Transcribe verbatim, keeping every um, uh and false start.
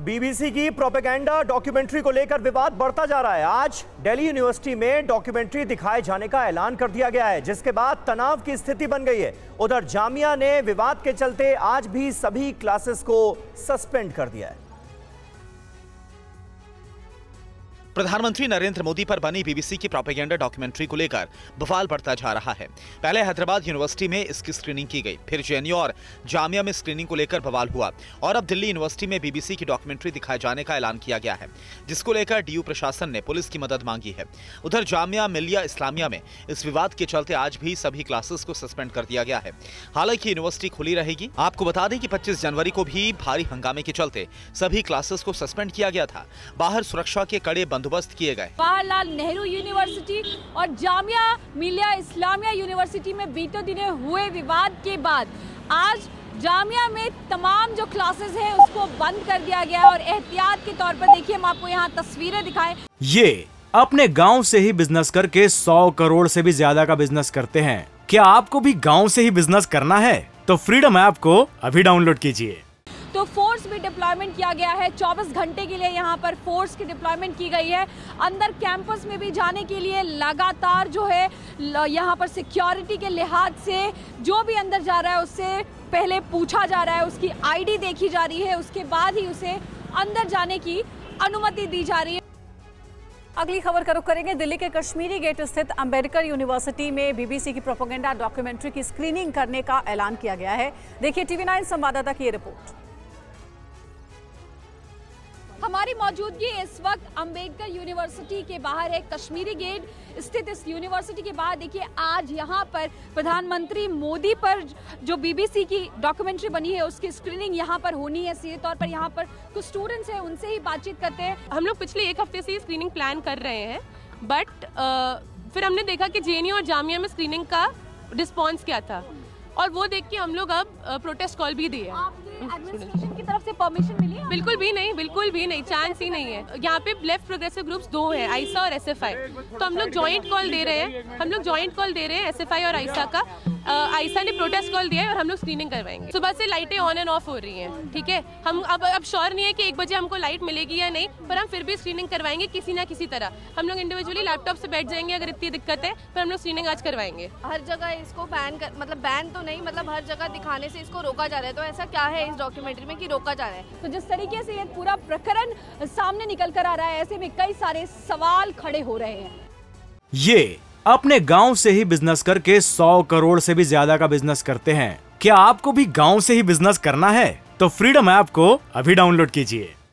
BBC की propaganda documentary को लेकर विवाद बढ़ता जा रहा है। आज दिल्ली यूनिवर्सिटी में डॉक्यूमेंट्री दिखाए जाने का ऐलान कर दिया गया है, जिसके बाद तनाव की स्थिति बन गई है। उधर जामिया ने विवाद के चलते आज भी सभी क्लासेस को सस्पेंड कर दिया है। प्रधानमंत्री नरेंद्र मोदी पर बनी बीबीसी की प्रोपेगेंडा डॉक्यूमेंट्री को लेकर बवाल बढ़ता जा रहा है। पहले हैदराबाद यूनिवर्सिटी में इसकी स्क्रीनिंग की गई, फिर जेएनयू और जामिया में स्क्रीनिंग को लेकर बवाल हुआ और अब दिल्ली यूनिवर्सिटी में बीबीसी की डॉक्यूमेंट्री दिखाए जाने का ऐलान किया गया है, जिसको लेकर डीयू प्रशासन ने पुलिस की मदद मांगी है। उधर जामिया मिलिया इस्लामिया में इस विवाद के चलते आज भी सभी क्लासेस को सस्पेंड कर दिया गया है। हालांकि यूनिवर्सिटी खुली रहेगी। आपको बता दें कि पच्चीस जनवरी को भी भारी हंगामे के चलते सभी क्लासेस को सस्पेंड किया गया था। बाहर सुरक्षा के कड़े बंदोबस्त किए गए। जवाहरलाल नेहरू यूनिवर्सिटी और जामिया मिलिया इस्लामिया यूनिवर्सिटी में बीते दिनों हुए विवाद के बाद आज जामिया में तमाम जो क्लासेस हैं उसको बंद कर दिया गया है और एहतियात के तौर पर देखिए हम आपको यहाँ तस्वीरें दिखाएं। ये अपने गांव से ही बिजनेस करके सौ करोड़ से भी ज्यादा का बिजनेस करते हैं। क्या आपको भी गांव से ही बिजनेस करना है? तो फ्रीडम ऐप को अभी डाउनलोड कीजिए। तो फोर्स भी डिप्लॉयमेंट किया गया है। चौबीस घंटे के लिए यहाँ पर फोर्स की डिप्लॉयमेंट की गई है। अंदर कैंपस में भी जाने के लिए लगातार जो है यहाँ पर सिक्योरिटी के लिहाज से जो भी अंदर जा रहा है उससे पहले पूछा जा रहा है, उसकी आईडी देखी जा रही है, उसके बाद ही उसे अंदर जाने की अनुमति दी जा रही है। अगली खबर का रुख करेंगे। दिल्ली के कश्मीरी गेट स्थित अंबेडकर यूनिवर्सिटी में बीबीसी की प्रोपेगेंडा डॉक्यूमेंट्री की स्क्रीनिंग करने का ऐलान किया गया है। देखिए टीवी नाइन संवाददाता की ये रिपोर्ट। हमारी मौजूदगी इस वक्त अंबेडकर यूनिवर्सिटी के बाहर है। कश्मीरी गेट स्थित इस यूनिवर्सिटी के बाहर देखिए आज यहाँ पर प्रधानमंत्री मोदी पर जो बीबीसी की डॉक्यूमेंट्री बनी है उसकी स्क्रीनिंग यहाँ पर होनी है। सीधे तौर पर यहाँ पर कुछ स्टूडेंट्स हैं, उनसे ही बातचीत करते हैं। हम लोग पिछले एक हफ्ते से ही स्क्रीनिंग प्लान कर रहे हैं, बट फिर हमने देखा कि जेएनयू और जामिया में स्क्रीनिंग का रिस्पॉन्स क्या था और वो देख के हम लोग अब प्रोटेस्ट कॉल भी दिए। एडमिनिस्ट्रेशन की तरफ से परमिशन मिली है? बिल्कुल भी नहीं, बिल्कुल भी नहीं, चांस ही नहीं है। यहाँ पे लेफ्ट प्रोग्रेसिव ग्रुप्स दो हैं, आईसा और एसएफआई। तो हम लोग जॉइंट कॉल दे रहे हैं हम लोग जॉइंट कॉल दे रहे हैं एसएफआई और आईसा का। आईसा ने प्रोटेस्ट कॉल दिया है और हम लोग स्क्रीनिंग करवाएंगे। सुबह से लाइटें ऑन एंड ऑफ हो रही हैं, ठीक है। हम अब अब श्योर नहीं है कि एक बजे हमको लाइट मिलेगी या नहीं, पर हम फिर भी स्क्रीनिंग करवाएंगे किसी ना किसी तरह। हम लोग इंडिविजुअली लैपटॉप से बैठ जाएंगे अगर इतनी दिक्कत है, पर हम लोग स्क्रीनिंग आज करवाएंगे। हर जगह इसको बैन कर, मतलब बैन तो नहीं, मतलब हर जगह दिखाने से इसको रोका जा रहा है। तो ऐसा क्या है इस डॉक्यूमेंट्री में कि रोका जा रहा है? तो जिस तरीके से ये पूरा प्रकरण सामने निकल कर आ रहा है, ऐसे में कई सारे सवाल खड़े हो रहे हैं। ये अपने गांव से ही बिजनेस करके सौ करोड़ से भी ज्यादा का बिजनेस करते हैं। क्या आपको भी गांव से ही बिजनेस करना है? तो फ्रीडम ऐप को अभी डाउनलोड कीजिए।